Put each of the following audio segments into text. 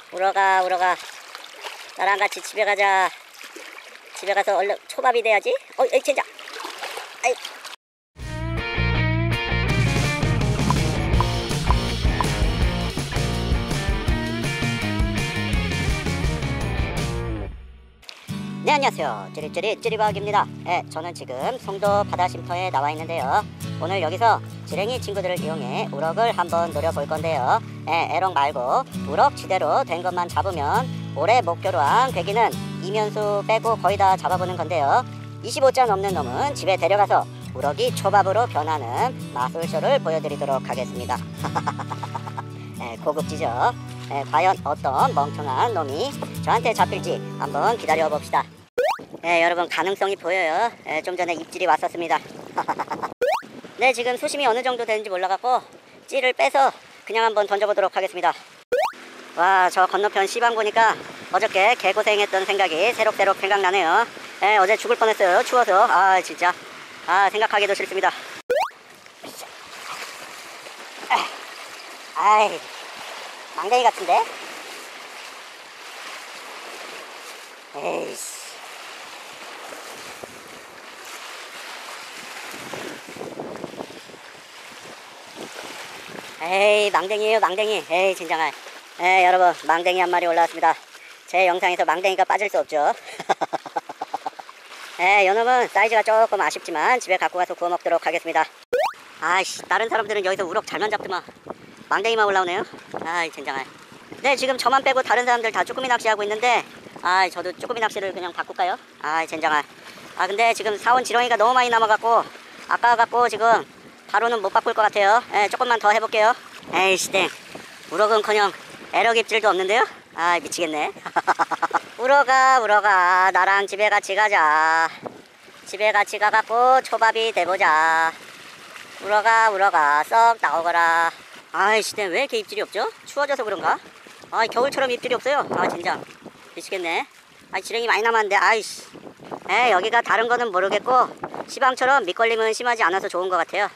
우러가 우러가 나랑 같이 집에 가자. 집에 가서 얼른 초밥이 돼야지. 에이 진짜. 아이. 네, 안녕하세요. 찌릿찌릿찌릿박입니다. 네, 저는 지금 송도 바다쉼터에 나와 있는데요. 오늘 여기서 지랭이 친구들을 이용해 우럭을 한번 노려볼 건데요. 네, 에럭 말고 우럭 지대로 된 것만 잡으면 올해 목표로 한 괴기는 이면수 빼고 거의 다 잡아보는 건데요. 25자 넘는 놈은 집에 데려가서 우럭이 초밥으로 변하는 마술쇼를 보여드리도록 하겠습니다. 네, 고급지죠? 네, 과연 어떤 멍청한 놈이 저한테 잡힐지 한번 기다려 봅시다. 네, 여러분 가능성이 보여요. 네, 좀 전에 입질이 왔었습니다. 네, 지금 수심이 어느 정도 되는지 몰라갖고 찌를 빼서 그냥 한번 던져보도록 하겠습니다. 와, 저 건너편 시방 보니까 어저께 개고생했던 생각이 새록새록 생각나네요. 네, 어제 죽을 뻔했어요. 추워서. 아, 진짜. 아, 생각하기도 싫습니다. 아이, 망댕이 같은데? 에이씨. 에이, 망댕이에요, 망댕이. 에이, 진정할. 에, 여러분, 망댕이 한 마리 올라왔습니다. 제 영상에서 망댕이가 빠질 수 없죠. 에, 요놈은 사이즈가 조금 아쉽지만 집에 갖고 가서 구워 먹도록 하겠습니다. 아이씨, 다른 사람들은 여기서 우럭 잘만 잡더만 망댕이만 올라오네요. 아이, 진정할. 네, 지금 저만 빼고 다른 사람들 다 쭈꾸미 낚시하고 있는데, 아, 저도 쭈꾸미 낚시를 그냥 바꿀까요? 아이, 젠장할. 아, 근데 지금 사온 지렁이가 너무 많이 남아갖고 아까워갖고 지금 바로는 못 바꿀 것 같아요. 예, 조금만 더 해볼게요. 에이씨, 땡. 우럭은커녕 에럭 입질도 없는데요? 아, 미치겠네. 우럭아 우럭아 나랑 집에 같이 가자. 집에 같이 가갖고 초밥이 돼보자. 우럭아 우럭아 썩 나오거라. 아이씨, 땡. 왜 이렇게 입질이 없죠? 추워져서 그런가? 아, 겨울처럼 입질이 없어요. 아, 진짜 미치겠네. 아, 지렁이 많이 남았는데. 아이씨. 에, 여기가 다른 거는 모르겠고 시방처럼 밑걸림은 심하지 않아서 좋은 것 같아요.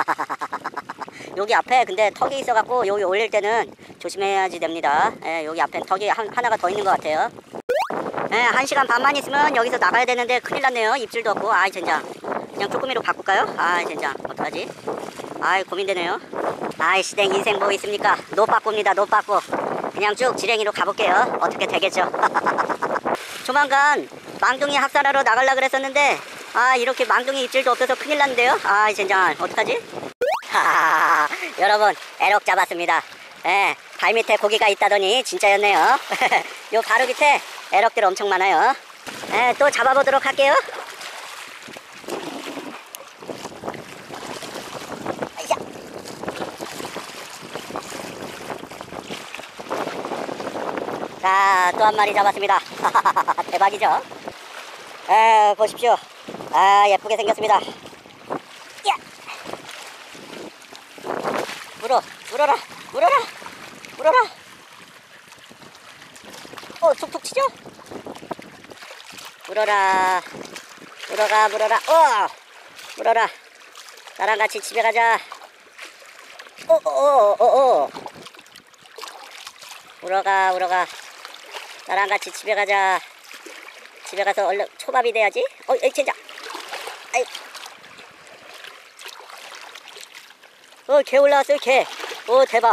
여기 앞에 근데 턱이 있어갖고 여기 올릴 때는 조심해야지 됩니다. 에, 여기 앞엔 턱이 하나가 더 있는 것 같아요. 에, 1시간 반만 있으면 여기서 나가야 되는데 큰일 났네요. 입질도 없고. 아이, 젠장. 그냥 쭈꾸미로 바꿀까요? 아이, 젠장. 어떡하지? 아이, 고민되네요. 아이, 시댕 인생 뭐 있습니까? 노 바꿉니다. 노 바꾸. 그냥 쭉 지렁이로 가볼게요. 어떻게 되겠죠? 조만간 망둥이 학살하러 나가려고 그랬었는데, 아, 이렇게 망둥이 입질도 없어서 큰일 났는데요. 아이, 젠장. 어떡하지? 하하하, 여러분 에럭 잡았습니다. 예, 발밑에 고기가 있다더니 진짜였네요. 요 바로 밑에 에럭들 엄청 많아요. 예, 또 잡아보도록 할게요. 아이야. 자, 또 한 마리 잡았습니다. 대박이죠? 에, 보십시오. 아, 예쁘게 생겼습니다. 물어라, 물어라, 물어라. 툭툭 치죠? 물어라, 물어가, 물어라. 물어라. 나랑 같이 집에 가자. 물어가, 물어가. 나랑 같이 집에 가자. 집에 가서 얼른 초밥이 돼야지. 에이, 진짜. 아이. 개 올라왔어요, 개. 오, 대박.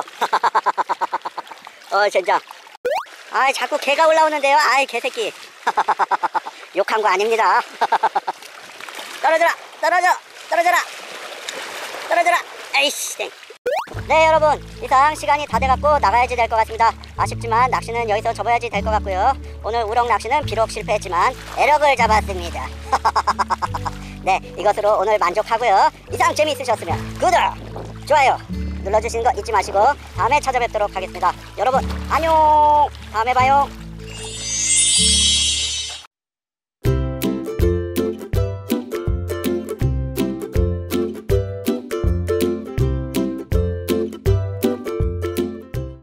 진짜. 아이, 자꾸 개가 올라오는데요. 아이, 개새끼. 욕한 거 아닙니다. 떨어져라, 떨어져, 떨어져라, 떨어져라. 에이씨, 땡. 네, 여러분, 이상 시간이 다 돼갖고 나가야지 될 것 같습니다. 아쉽지만 낚시는 여기서 접어야지 될 것 같고요. 오늘 우럭 낚시는 비록 실패했지만 에럭을 잡았습니다. 네, 이것으로 오늘 만족하고요. 이상 재미있으셨으면 구독, 좋아요 눌러주시는 거 잊지 마시고 다음에 찾아뵙도록 하겠습니다. 여러분 안녕. 다음에 봐요.